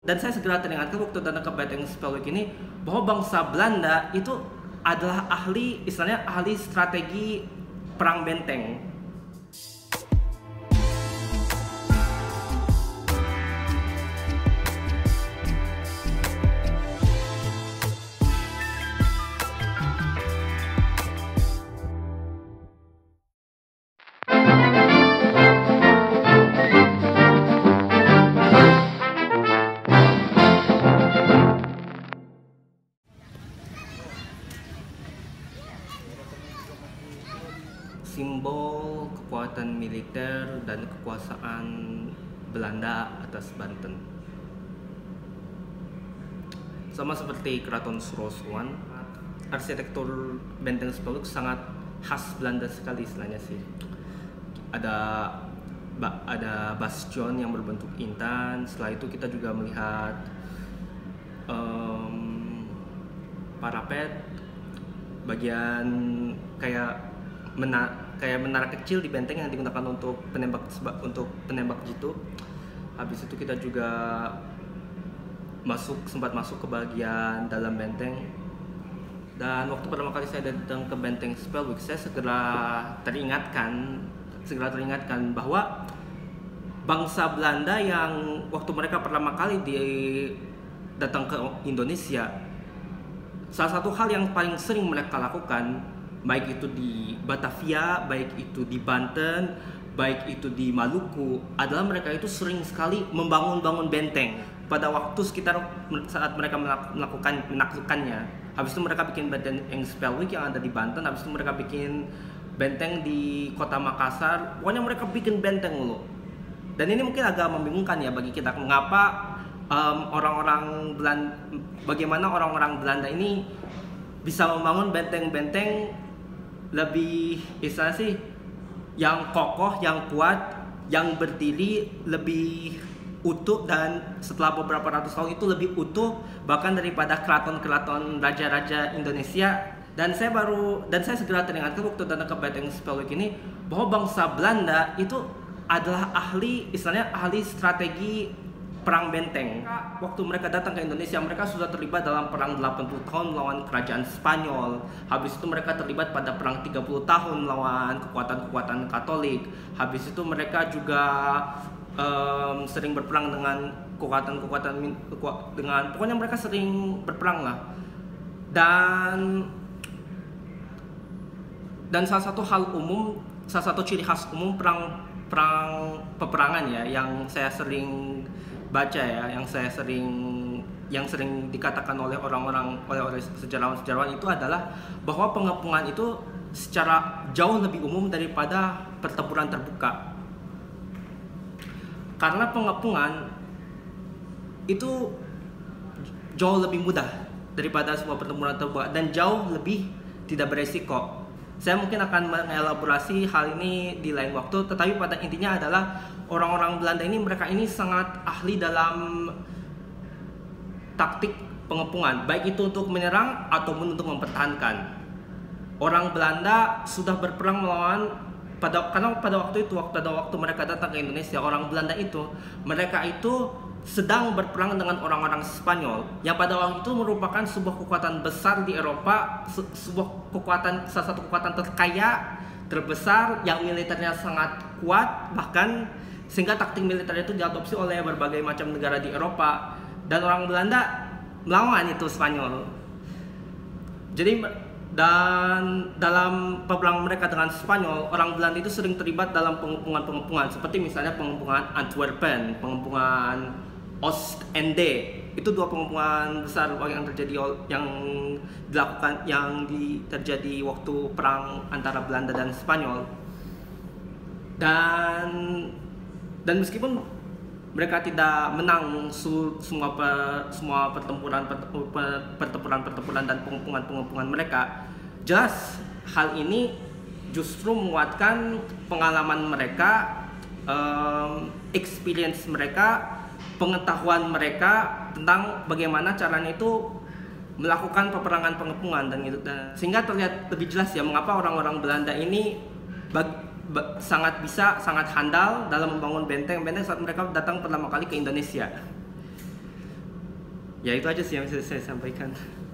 Dan saya segera teringatkan waktu datang ke Benteng Spelwick ini bahwa bangsa Belanda itu adalah istilahnya ahli strategi perang benteng. Simbol kekuatan militer dan kekuasaan Belanda atas Banten. Sama seperti Keraton Sorosuan, arsitektur Benteng Spelwick sangat khas Belanda sekali istilahnya sih. Ada bastion yang berbentuk intan. Setelah itu kita juga melihat parapet, bagian kayak menara kecil di benteng yang digunakan untuk penembak jitu. Habis itu kita juga sempat masuk ke bagian dalam benteng. Dan waktu pertama kali saya datang ke Benteng Spelwick, saya segera teringatkan bahwa bangsa Belanda yang waktu mereka pertama kali datang ke Indonesia, salah satu hal yang paling sering mereka lakukan, baik itu di Batavia, baik itu di Banten, baik itu di Maluku, adalah mereka itu sering sekali membangun benteng. Pada waktu saat mereka menaklukkannya, habis itu mereka bikin Benteng Spelwick yang ada di Banten, habis itu mereka bikin benteng di kota Makassar. Pokoknya mereka bikin benteng loh. Dan ini mungkin agak membingungkan ya bagi kita, mengapa bagaimana orang-orang Belanda ini bisa membangun benteng-benteng lebih yang kokoh, yang kuat, yang berdiri lebih utuh, dan setelah beberapa ratus tahun itu lebih utuh bahkan daripada keraton-keraton raja-raja Indonesia. Dan saya segera teringatkan waktu datang ke Benteng Spelwick ini bahwa bangsa Belanda itu adalah ahli strategi perang benteng. Waktu mereka datang ke Indonesia, mereka sudah terlibat dalam perang 80 tahun melawan kerajaan Spanyol. Habis itu mereka terlibat pada perang 30 tahun melawan kekuatan-kekuatan Katolik. Habis itu mereka juga sering berperang dengan pokoknya mereka sering berperang lah. Dan salah satu ciri khas umum peperangan ya yang saya sering baca ya, yang sering dikatakan oleh sejarawan itu adalah bahwa pengepungan itu secara jauh lebih umum daripada pertempuran terbuka. Karena pengepungan itu jauh lebih mudah daripada sebuah pertempuran terbuka dan jauh lebih tidak beresiko. Saya mungkin akan mengelaborasi hal ini di lain waktu, tetapi pada intinya adalah orang-orang Belanda ini, mereka ini sangat ahli dalam taktik pengepungan, baik itu untuk menyerang ataupun untuk mempertahankan. Orang Belanda sudah berperang melawan karena pada waktu mereka datang ke Indonesia, orang Belanda itu sedang berperang dengan orang-orang Spanyol yang pada waktu itu merupakan sebuah kekuatan besar di Eropa, salah satu kekuatan terkaya, terbesar, yang militernya sangat kuat, bahkan sehingga taktik militer itu diadopsi oleh berbagai macam negara di Eropa, dan orang Belanda melawan itu Spanyol. Jadi dan dalam peperangan mereka dengan Spanyol, orang Belanda itu sering terlibat dalam pengepungan seperti misalnya pengepungan Antwerpen, pengepungan Oostende. Itu dua pengepungan besar yang terjadi waktu perang antara Belanda dan Spanyol. Dan meskipun mereka tidak menang semua pertempuran dan pengepungan mereka, jelas hal ini justru menguatkan pengalaman mereka, experience mereka, pengetahuan mereka tentang bagaimana caranya itu melakukan peperangan pengepungan, dan sehingga terlihat lebih jelas ya mengapa orang-orang Belanda ini sangat handal dalam membangun benteng saat mereka datang pertama kali ke Indonesia. Ya itu aja sih yang bisa saya sampaikan.